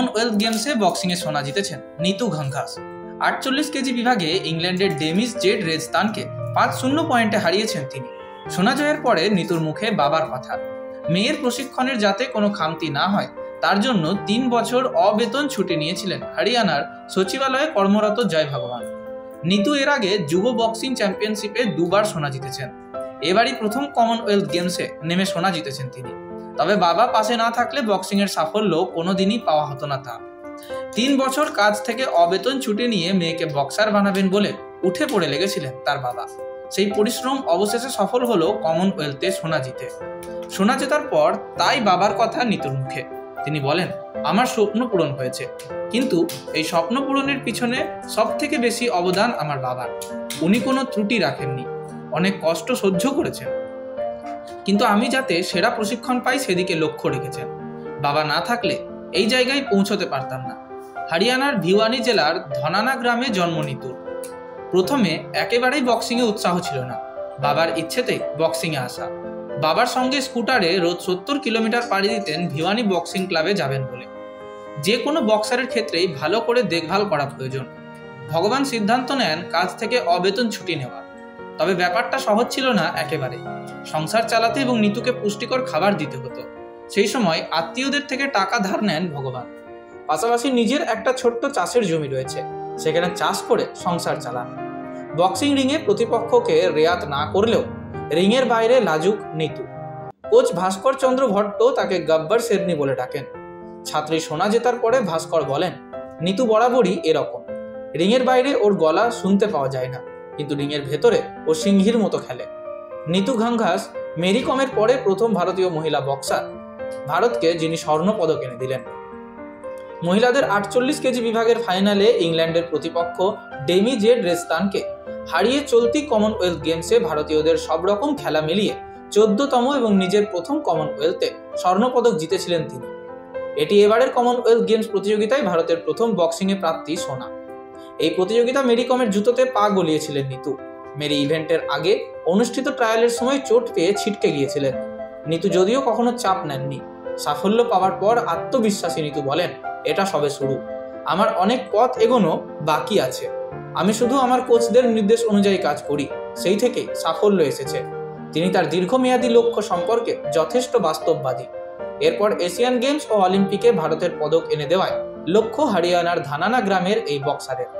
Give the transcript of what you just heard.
Commonwealth গেমসে বক্সিংয়ে সোনা জিতেছেন নিতু ঘাঙ্ঘাস। 48 কেজি বিভাগে ইংল্যান্ডের ডেমিস জেড রেজস্তানকে 5-0 পয়েন্টে হারিয়েছেন তিনি। সোনা জয়ের পরে নিতুর মুখে বাবার কথা, মেয়ের প্রশিক্ষণের যাতে কোনো খামতি না হয় তার জন্য 3 বছর অবেতন ছুটি নিয়েছিলেন হরিয়ানার সচিবালয়ে কর্মরত জয় ভগবান। নিতু এর আগে যুব বক্সিং চ্যাম্পিয়নশিপে 2 বার সোনা জিতেছেন। এবারই প্রথম কমনওয়েলথ গেমসে নেমে সোনা জিতেছেন তিনি। তবে বাবা পাশে না থাকলে বক্সিংয়ের সাফল্য কোনোদিনই পাওয়া হতো না তার। 3 বছর কাজ থেকে অবেতন ছুটি নিয়ে মেয়েকে বক্সার বানাবেন বলে উঠে পড়ে লেগেছিলেন তার বাবা। সেই পরিশ্রম অবশেষে সফল হলো কমনওয়েলথে সোনা জিতে। সোনা জেতার পর তাই বাবার কথা নিতুর মুখে। তিনি বলেন, আমার স্বপ্ন পূরণ হয়েছে, কিন্তু এই স্বপ্ন পূরণের পিছনে সব থেকে বেশি অবদান আমার বাবার। উনি কোনো ত্রুটি রাখেননি, অনেক কষ্ট সহ্য করেছেন, কিন্তু আমি যাতে সেরা প্রশিক্ষণ পাই সেদিকে লক্ষ্য রেখেছেন। বাবা না থাকলে এই জায়গায় পৌঁছতে পারতাম না। হরিয়ানার ভিওয়ানি জেলার ধনানা গ্রামে জন্ম নিতুর। প্রথমে একেবারেই বক্সিংয়ে উৎসাহ ছিল না, বাবার ইচ্ছেতেই বক্সিংয়ে আসা। বাবার সঙ্গে স্কুটারে রোজ 70 কিলোমিটার পাড়ি দিতেন ভিওয়ানি বক্সিং ক্লাবে যাবেন বলে। যে কোনো বক্সারের ক্ষেত্রেই ভালো করে দেখভাল করা প্রয়োজন। ভগবান সিদ্ধান্ত নেন কাজ থেকে অবেতন ছুটি নেওয়া। তবে ব্যাপারটা সহজ ছিল না একেবারে। সংসার চালাতে এবং নিতুকে পুষ্টিকর খাবার দিতে হতো। সেই সময় আত্মীয়দের থেকে টাকা ধার নেন ভগবান। পাশাপাশি নিজের একটা ছোট্ট চাষের জমি রয়েছে, সেখানে চাষ করে সংসার চালান। বক্সিং রিংয়ে প্রতিপক্ষকে রেয়াত না করলেও রিংয়ের বাইরে লাজুক নিতু। কোচ ভাস্কর চন্দ্র ভট্ট তাকে গব্বর শেরনি বলে ডাকেন। ছাত্রী সোনা জেতার পরে ভাস্কর বলেন, নিতু বরাবরই এরকম। রিংয়ের বাইরে ওর গলা শুনতে পাওয়া যায় না, কিন্তু রিংয়ের ভেতরে ও সিংহীর মতো খেলে। নিতু ঘাঙ্ঘাস মেরি কমের পরে প্রথম ভারতীয় মহিলা বক্সার, ভারতকে যিনি স্বর্ণ পদক এনে দিলেন। মহিলাদের 48 কেজি বিভাগের ফাইনালে ইংল্যান্ডের প্রতিপক্ষ ডেমি জেড রেজস্তানকে হারিয়ে চলতি কমনওয়েলথ গেমসে ভারতীয়দের সব রকম খেলা মিলিয়ে 14তম এবং নিজের প্রথম কমনওয়েলথে স্বর্ণপদক জিতেছিলেন তিনি। এটি এবারের কমনওয়েলথ গেমস প্রতিযোগিতায় ভারতের প্রথম বক্সিংয়ে প্রাপ্তি সোনা। এই প্রতিযোগিতা মেরি কমের জুতোতে পা গলিয়েছিলেন নিতু। মেরি ইভেন্টের আগে অনুষ্ঠিত ট্রায়ালের সময় চোট পেয়ে ছিটকে গিয়েছিলেন। নিতু যদিও কখনো চাপ নেননি। সাফল্য পাওয়ার পর আত্মবিশ্বাসী নিতু বলেন, এটা সবে শুরু, আমার অনেক পথ এগোনো বাকি আছে। আমি শুধু আমার কোচদের নির্দেশ অনুযায়ী কাজ করি, সেই থেকে সাফল্য এসেছে। তিনি তার দীর্ঘমেয়াদী লক্ষ্য সম্পর্কে যথেষ্ট বাস্তববাদী। এরপর এশিয়ান গেমস ও অলিম্পিকে ভারতের পদক এনে দেওয়ায় লক্ষ্য হরিয়ানার ধানানা গ্রামের এই বক্সারের।